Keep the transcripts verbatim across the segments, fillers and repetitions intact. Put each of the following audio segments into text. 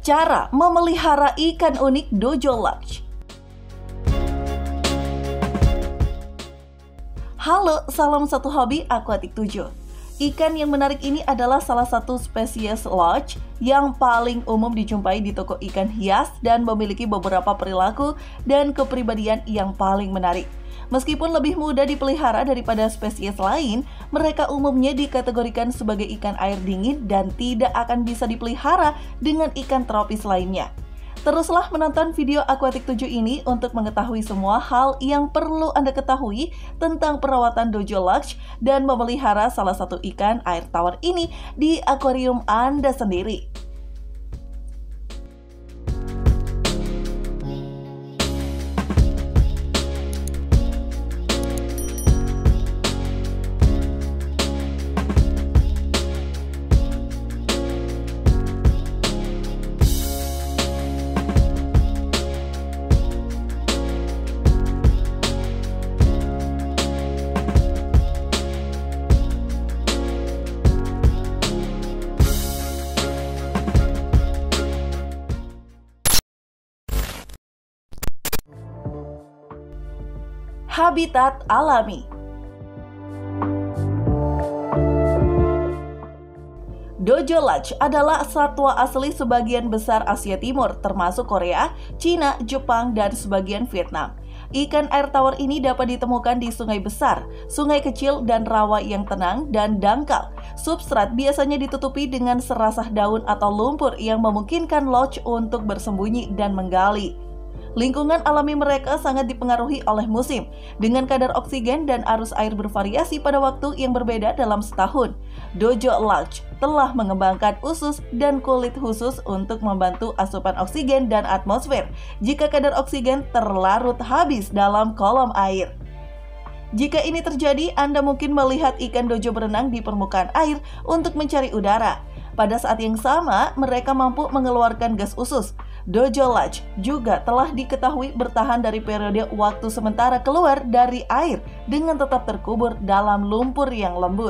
Cara memelihara ikan unik Dojo Lux. Halo, salam satu hobi Aquatic tujuh. Ikan yang menarik ini adalah salah satu spesies lodge yang paling umum dijumpai di toko ikan hias dan memiliki beberapa perilaku dan kepribadian yang paling menarik. Meskipun lebih mudah dipelihara daripada spesies lain, mereka umumnya dikategorikan sebagai ikan air dingin dan tidak akan bisa dipelihara dengan ikan tropis lainnya. Teruslah menonton video Aquatic tujuh ini untuk mengetahui semua hal yang perlu Anda ketahui tentang perawatan Dojo Lux dan memelihara salah satu ikan air tawar ini di akuarium Anda sendiri. Habitat alami. Dojo Lux adalah satwa asli sebagian besar Asia Timur, termasuk Korea, Cina, Jepang, dan sebagian Vietnam. Ikan air tawar ini dapat ditemukan di sungai besar, sungai kecil, dan rawa yang tenang dan dangkal. Substrat biasanya ditutupi dengan serasah daun atau lumpur yang memungkinkan lodge untuk bersembunyi dan menggali. Lingkungan alami mereka sangat dipengaruhi oleh musim, dengan kadar oksigen dan arus air bervariasi pada waktu yang berbeda dalam setahun. Dojo Lux telah mengembangkan usus dan kulit khusus untuk membantu asupan oksigen dan atmosfer jika kadar oksigen terlarut habis dalam kolom air. Jika ini terjadi, Anda mungkin melihat ikan dojo berenang di permukaan air untuk mencari udara. Pada saat yang sama, mereka mampu mengeluarkan gas usus. Dojo Lux juga telah diketahui bertahan dari periode waktu sementara keluar dari air dengan tetap terkubur dalam lumpur yang lembut.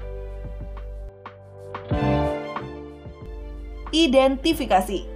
Identifikasi.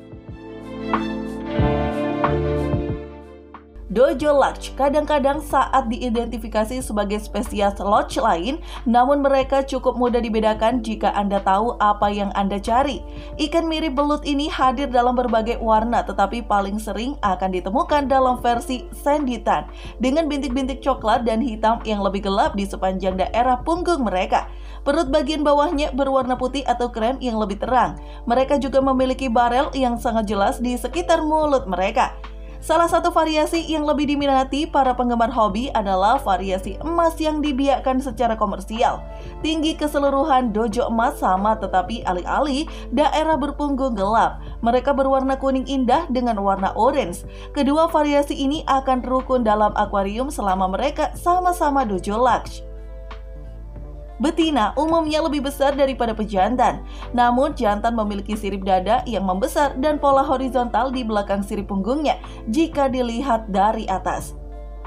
Dojo Lux kadang-kadang saat diidentifikasi sebagai spesies lodge lain, namun mereka cukup mudah dibedakan jika Anda tahu apa yang Anda cari. Ikan mirip belut ini hadir dalam berbagai warna, tetapi paling sering akan ditemukan dalam versi sandy tan, dengan bintik-bintik coklat dan hitam yang lebih gelap di sepanjang daerah punggung mereka. Perut bagian bawahnya berwarna putih atau krem yang lebih terang. Mereka juga memiliki barel yang sangat jelas di sekitar mulut mereka. Salah satu variasi yang lebih diminati para penggemar hobi adalah variasi emas yang dibiakkan secara komersial. Tinggi keseluruhan dojo emas sama, tetapi alih-alih daerah berpunggung gelap, mereka berwarna kuning indah dengan warna orange. Kedua variasi ini akan rukun dalam akuarium selama mereka sama-sama Dojo Lux. Betina umumnya lebih besar daripada pejantan, namun jantan memiliki sirip dada yang membesar dan pola horizontal di belakang sirip punggungnya jika dilihat dari atas.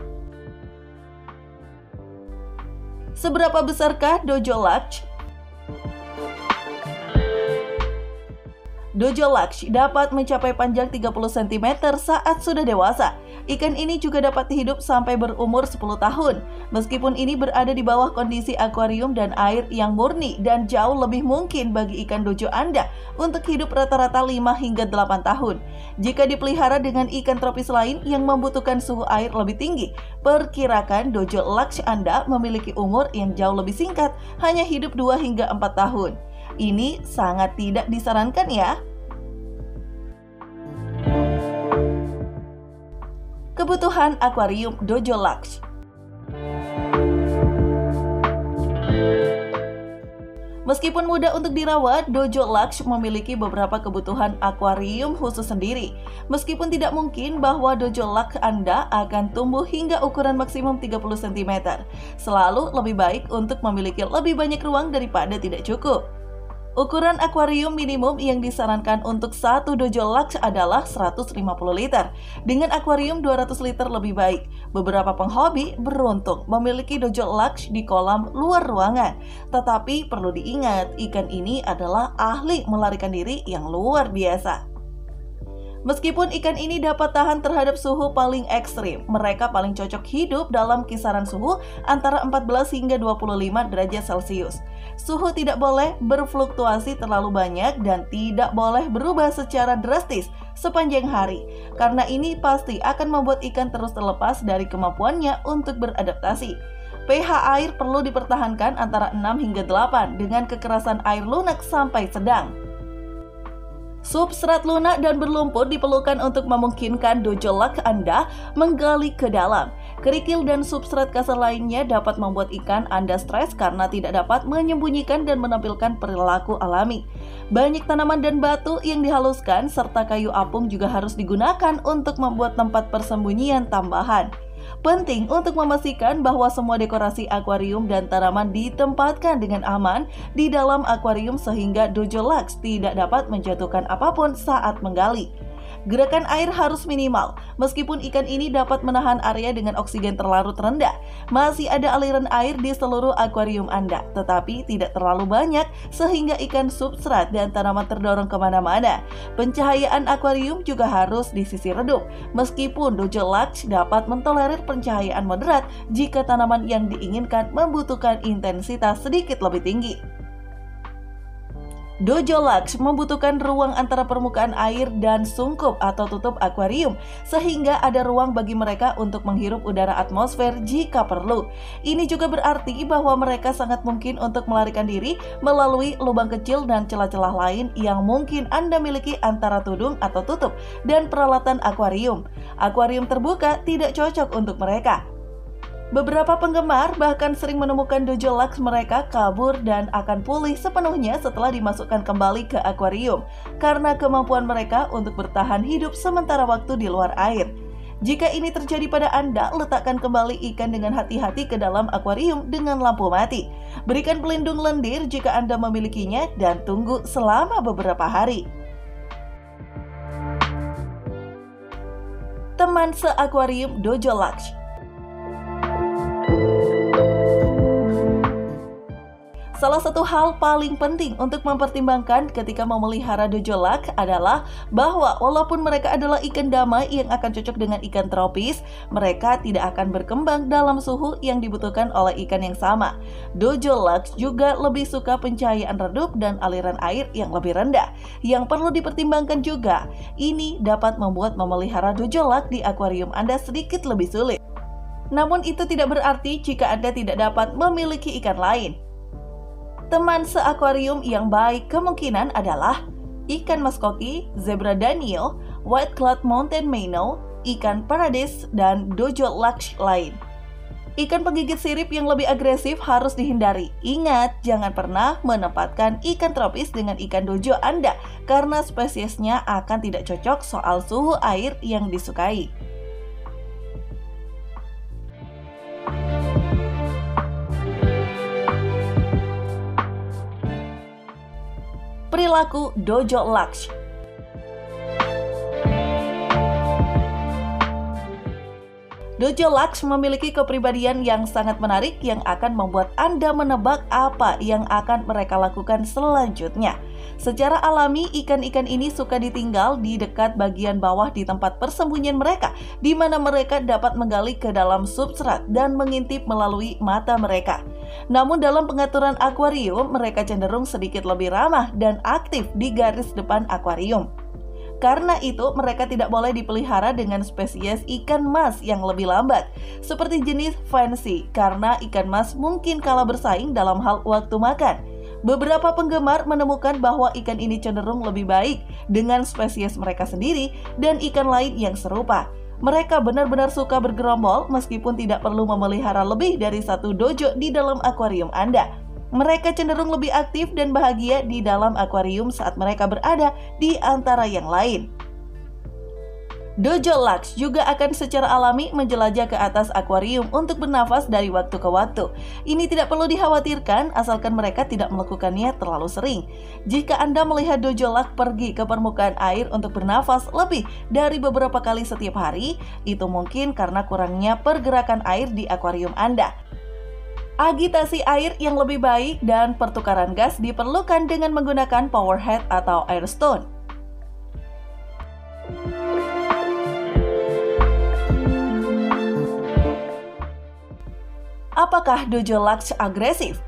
Seberapa besarkah Dojo Lux? Dojo Lux dapat mencapai panjang tiga puluh sentimeter saat sudah dewasa. Ikan ini juga dapat hidup sampai berumur sepuluh tahun. Meskipun ini berada di bawah kondisi akuarium dan air yang murni, dan jauh lebih mungkin bagi ikan dojo Anda untuk hidup rata-rata lima hingga delapan tahun. Jika dipelihara dengan ikan tropis lain yang membutuhkan suhu air lebih tinggi, perkirakan Dojo Lux Anda memiliki umur yang jauh lebih singkat, hanya hidup dua hingga empat tahun. Ini sangat tidak disarankan ya. Kebutuhan akuarium Dojo Lux. Meskipun mudah untuk dirawat, Dojo Lux memiliki beberapa kebutuhan akuarium khusus sendiri. Meskipun tidak mungkin bahwa Dojo Lux Anda akan tumbuh hingga ukuran maksimum tiga puluh sentimeter, selalu lebih baik untuk memiliki lebih banyak ruang daripada tidak cukup. Ukuran akuarium minimum yang disarankan untuk satu Dojo Lux adalah seratus lima puluh liter. Dengan akuarium dua ratus liter lebih baik. Beberapa penghobi beruntung memiliki Dojo Lux di kolam luar ruangan. Tetapi perlu diingat, ikan ini adalah ahli melarikan diri yang luar biasa. Meskipun ikan ini dapat tahan terhadap suhu paling ekstrim, mereka paling cocok hidup dalam kisaran suhu antara empat belas hingga dua puluh lima derajat Celcius. Suhu tidak boleh berfluktuasi terlalu banyak dan tidak boleh berubah secara drastis sepanjang hari, karena ini pasti akan membuat ikan terus terlepas dari kemampuannya untuk beradaptasi. pH air perlu dipertahankan antara enam hingga delapan dengan kekerasan air lunak sampai sedang. Substrat lunak dan berlumpur diperlukan untuk memungkinkan dojolak Anda menggali ke dalam. Kerikil dan substrat kasar lainnya dapat membuat ikan Anda stres karena tidak dapat menyembunyikan dan menampilkan perilaku alami. Banyak tanaman dan batu yang dihaluskan serta kayu apung juga harus digunakan untuk membuat tempat persembunyian tambahan. Penting untuk memastikan bahwa semua dekorasi akuarium dan tanaman ditempatkan dengan aman di dalam akuarium sehingga dojolaks tidak dapat menjatuhkan apapun saat menggali. Gerakan air harus minimal, meskipun ikan ini dapat menahan area dengan oksigen terlarut rendah. Masih ada aliran air di seluruh akuarium Anda, tetapi tidak terlalu banyak sehingga ikan substrat dan tanaman terdorong kemana-mana. Pencahayaan akuarium juga harus di sisi redup, meskipun dojolaks dapat mentolerir pencahayaan moderat jika tanaman yang diinginkan membutuhkan intensitas sedikit lebih tinggi. Dojolaks membutuhkan ruang antara permukaan air dan sungkup atau tutup akuarium, sehingga ada ruang bagi mereka untuk menghirup udara atmosfer jika perlu. Ini juga berarti bahwa mereka sangat mungkin untuk melarikan diri melalui lubang kecil dan celah-celah lain yang mungkin Anda miliki antara tudung atau tutup dan peralatan akuarium. Akuarium terbuka tidak cocok untuk mereka. Beberapa penggemar bahkan sering menemukan dojolaks mereka kabur dan akan pulih sepenuhnya setelah dimasukkan kembali ke akuarium karena kemampuan mereka untuk bertahan hidup sementara waktu di luar air. Jika ini terjadi pada Anda, letakkan kembali ikan dengan hati-hati ke dalam akuarium dengan lampu mati. Berikan pelindung lendir jika Anda memilikinya dan tunggu selama beberapa hari. Teman seakuarium dojolaks. Salah satu hal paling penting untuk mempertimbangkan ketika memelihara dojolak adalah bahwa walaupun mereka adalah ikan damai yang akan cocok dengan ikan tropis, mereka tidak akan berkembang dalam suhu yang dibutuhkan oleh ikan yang sama. Dojolaks juga lebih suka pencahayaan redup dan aliran air yang lebih rendah. Yang perlu dipertimbangkan juga, ini dapat membuat memelihara dojolak di akuarium Anda sedikit lebih sulit. Namun itu tidak berarti jika Anda tidak dapat memiliki ikan lain. Teman seakuarium yang baik kemungkinan adalah ikan maskoki, zebra danio, white cloud mountain minnow, ikan paradis, dan dojolaks lain. Ikan penggigit sirip yang lebih agresif harus dihindari. Ingat, jangan pernah menempatkan ikan tropis dengan ikan dojo Anda karena spesiesnya akan tidak cocok soal suhu air yang disukai. Perilaku dojolaks. Dojolaks memiliki kepribadian yang sangat menarik yang akan membuat Anda menebak apa yang akan mereka lakukan selanjutnya. Secara alami, ikan-ikan ini suka ditinggal di dekat bagian bawah di tempat persembunyian mereka, di mana mereka dapat menggali ke dalam substrat dan mengintip melalui mata mereka. Namun dalam pengaturan akuarium, mereka cenderung sedikit lebih ramah dan aktif di garis depan akuarium. Karena itu, mereka tidak boleh dipelihara dengan spesies ikan mas yang lebih lambat, seperti jenis fancy, karena ikan mas mungkin kalah bersaing dalam hal waktu makan. Beberapa penggemar menemukan bahwa ikan ini cenderung lebih baik dengan spesies mereka sendiri dan ikan lain yang serupa. Mereka benar-benar suka bergerombol meskipun tidak perlu memelihara lebih dari satu dojo di dalam akuarium Anda. Mereka cenderung lebih aktif dan bahagia di dalam akuarium saat mereka berada di antara yang lain. Dojolaks juga akan secara alami menjelajah ke atas akuarium untuk bernafas dari waktu ke waktu. Ini tidak perlu dikhawatirkan asalkan mereka tidak melakukannya terlalu sering. Jika Anda melihat dojolak pergi ke permukaan air untuk bernafas lebih dari beberapa kali setiap hari, itu mungkin karena kurangnya pergerakan air di akuarium Anda. Agitasi air yang lebih baik dan pertukaran gas diperlukan dengan menggunakan power head atau air stone. Apakah Dojolux agresif?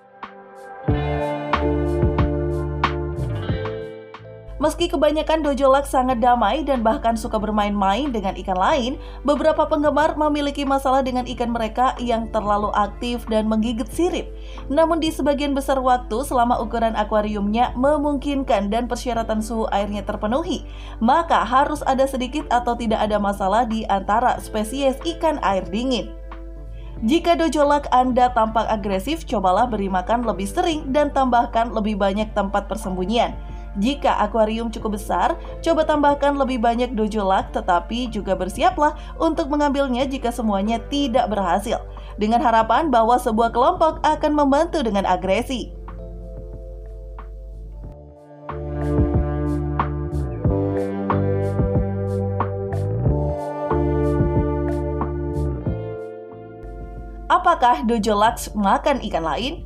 Meski kebanyakan Dojolux sangat damai dan bahkan suka bermain-main dengan ikan lain, beberapa penggemar memiliki masalah dengan ikan mereka yang terlalu aktif dan menggigit sirip. Namun di sebagian besar waktu selama ukuran akuariumnya memungkinkan dan persyaratan suhu airnya terpenuhi, maka harus ada sedikit atau tidak ada masalah di antara spesies ikan air dingin. Jika Dojolux Anda tampak agresif, cobalah beri makan lebih sering dan tambahkan lebih banyak tempat persembunyian. Jika akuarium cukup besar, coba tambahkan lebih banyak Dojolux, tetapi juga bersiaplah untuk mengambilnya jika semuanya tidak berhasil, dengan harapan bahwa sebuah kelompok akan membantu dengan agresi. Apakah Dojolux makan ikan lain?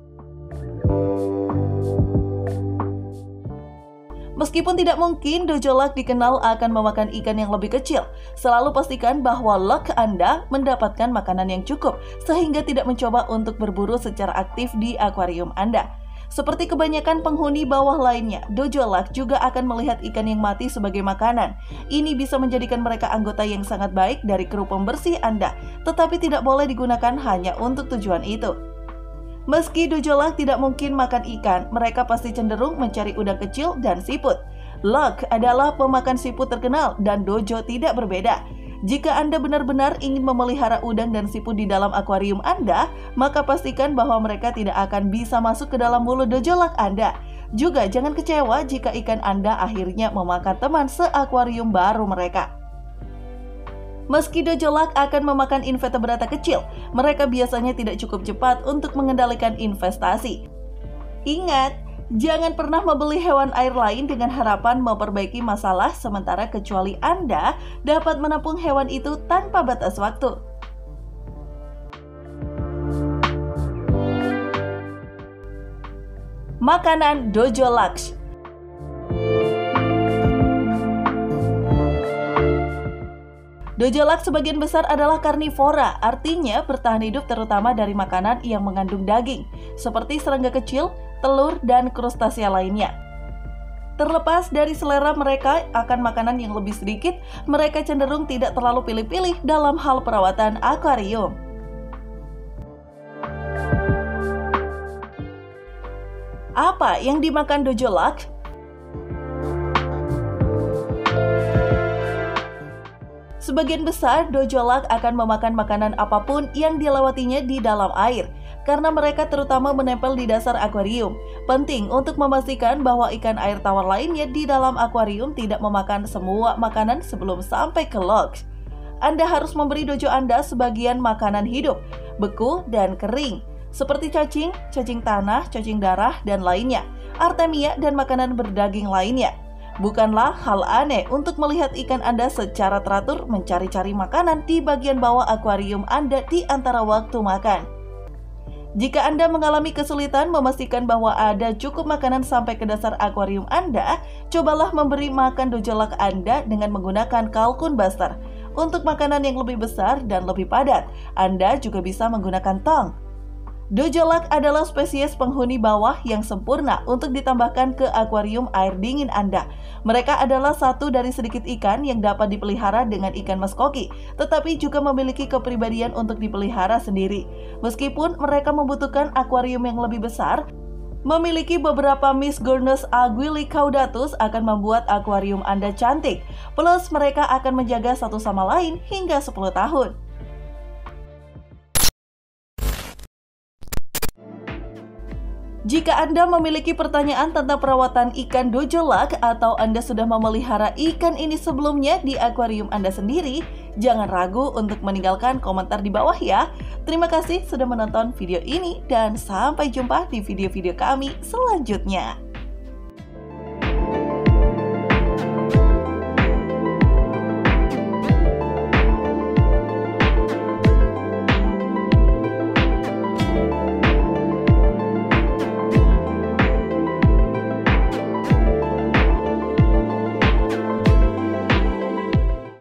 Meskipun tidak mungkin Dojolux dikenal akan memakan ikan yang lebih kecil, selalu pastikan bahwa log Anda mendapatkan makanan yang cukup sehingga tidak mencoba untuk berburu secara aktif di akuarium Anda. Seperti kebanyakan penghuni bawah lainnya, Dojolux juga akan melihat ikan yang mati sebagai makanan. Ini bisa menjadikan mereka anggota yang sangat baik dari kru pembersih Anda, tetapi tidak boleh digunakan hanya untuk tujuan itu. Meski Dojolux tidak mungkin makan ikan, mereka pasti cenderung mencari udang kecil dan siput. Log adalah pemakan siput terkenal dan Dojo tidak berbeda. Jika Anda benar-benar ingin memelihara udang dan siput di dalam akuarium Anda, maka pastikan bahwa mereka tidak akan bisa masuk ke dalam mulut Dojolux Anda. Juga jangan kecewa jika ikan Anda akhirnya memakan teman seakuarium baru mereka. Meski Dojolux akan memakan invertebrata kecil, mereka biasanya tidak cukup cepat untuk mengendalikan investasi. Ingat, jangan pernah membeli hewan air lain dengan harapan memperbaiki masalah sementara kecuali Anda dapat menampung hewan itu tanpa batas waktu. Makanan Dojolux. Dojolux sebagian besar adalah karnivora, artinya bertahan hidup terutama dari makanan yang mengandung daging, seperti serangga kecil, telur, dan krustasea lainnya. Terlepas dari selera mereka akan makanan yang lebih sedikit, mereka cenderung tidak terlalu pilih-pilih dalam hal perawatan akuarium. Apa yang dimakan Dojolux? Sebagian besar Dojolux akan memakan makanan apapun yang dilewatinya di dalam air, karena mereka terutama menempel di dasar akuarium. Penting untuk memastikan bahwa ikan air tawar lainnya di dalam akuarium tidak memakan semua makanan sebelum sampai ke log. Anda harus memberi dojo Anda sebagian makanan hidup, beku dan kering, seperti cacing, cacing tanah, cacing darah, dan lainnya, artemia, dan makanan berdaging lainnya. Bukanlah hal aneh untuk melihat ikan Anda secara teratur mencari-cari makanan di bagian bawah akuarium Anda di antara waktu makan. Jika Anda mengalami kesulitan memastikan bahwa ada cukup makanan sampai ke dasar akuarium Anda, cobalah memberi makan Dojolux Anda dengan menggunakan kalkun buster. Untuk makanan yang lebih besar dan lebih padat, Anda juga bisa menggunakan tong. Dojolux adalah spesies penghuni bawah yang sempurna untuk ditambahkan ke akuarium air dingin Anda. Mereka adalah satu dari sedikit ikan yang dapat dipelihara dengan ikan muskoki, tetapi juga memiliki kepribadian untuk dipelihara sendiri. Meskipun mereka membutuhkan akuarium yang lebih besar, memiliki beberapa Misgurnus aguilicaudatus akan membuat akuarium Anda cantik. Plus mereka akan menjaga satu sama lain hingga sepuluh tahun. Jika Anda memiliki pertanyaan tentang perawatan ikan Dojolux atau Anda sudah memelihara ikan ini sebelumnya di akuarium Anda sendiri, jangan ragu untuk meninggalkan komentar di bawah ya. Terima kasih sudah menonton video ini dan sampai jumpa di video-video kami selanjutnya.